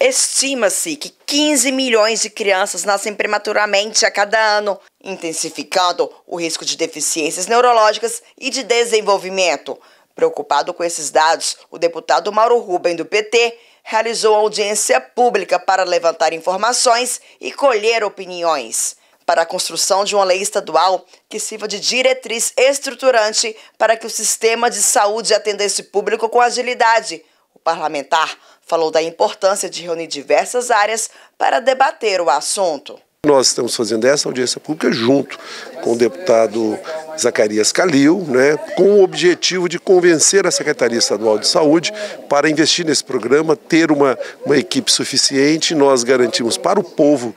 Estima-se que 15 milhões de crianças nascem prematuramente a cada ano, intensificando o risco de deficiências neurológicas e de desenvolvimento. Preocupado com esses dados, o deputado Mauro Rubem, do PT, realizou audiência pública para levantar informações e colher opiniões, para a construção de uma lei estadual que sirva de diretriz estruturante para que o sistema de saúde atenda esse público com agilidade. O parlamentar falou da importância de reunir diversas áreas para debater o assunto. Nós estamos fazendo essa audiência pública junto com o deputado Zacarias Calil, com o objetivo de convencer a Secretaria Estadual de Saúde para investir nesse programa, ter uma equipe suficiente. Nós garantimos para o povo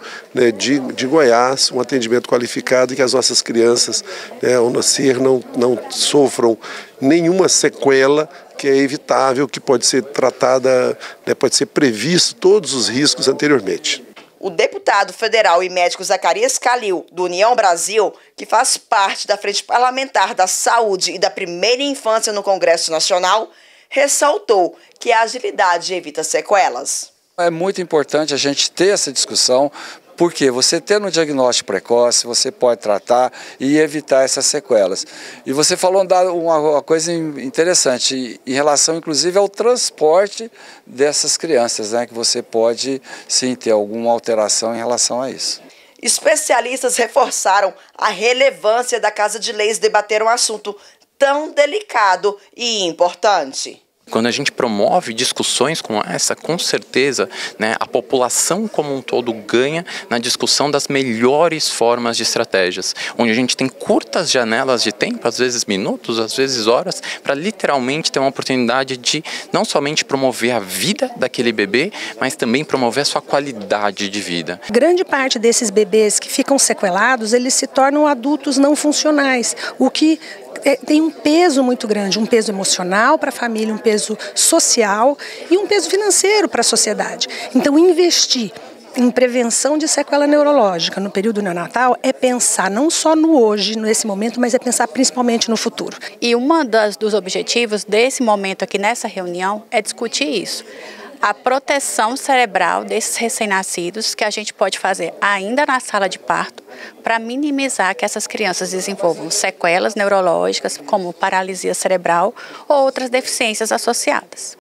de Goiás um atendimento qualificado e que as nossas crianças, ao nascer, não sofram nenhuma sequela, que é evitável, que pode ser tratada, pode ser previsto todos os riscos anteriormente. O deputado federal e médico Zacarias Calil, do União Brasil, que faz parte da Frente Parlamentar da Saúde e da Primeira Infância no Congresso Nacional, ressaltou que a agilidade evita sequelas. É muito importante a gente ter essa discussão, porque você tendo um diagnóstico precoce, você pode tratar e evitar essas sequelas. E você falou uma coisa interessante, em relação inclusive ao transporte dessas crianças, que você pode sim ter alguma alteração em relação a isso. Especialistas reforçaram a relevância da Casa de Leis debater um assunto tão delicado e importante. Quando a gente promove discussões como essa, com certeza, a população como um todo ganha na discussão das melhores formas de estratégias, onde a gente tem curtas janelas de tempo, às vezes minutos, às vezes horas, para literalmente ter uma oportunidade de não somente promover a vida daquele bebê, mas também promover a sua qualidade de vida. Grande parte desses bebês que ficam sequelados, eles se tornam adultos não funcionais, o que tem um peso muito grande, um peso emocional para a família, um peso social e um peso financeiro para a sociedade. Então, investir em prevenção de sequela neurológica no período neonatal é pensar não só no hoje, nesse momento, mas é pensar principalmente no futuro. E dos objetivos desse momento aqui nessa reunião é discutir isso. A proteção cerebral desses recém-nascidos que a gente pode fazer ainda na sala de parto para minimizar que essas crianças desenvolvam sequelas neurológicas como paralisia cerebral ou outras deficiências associadas.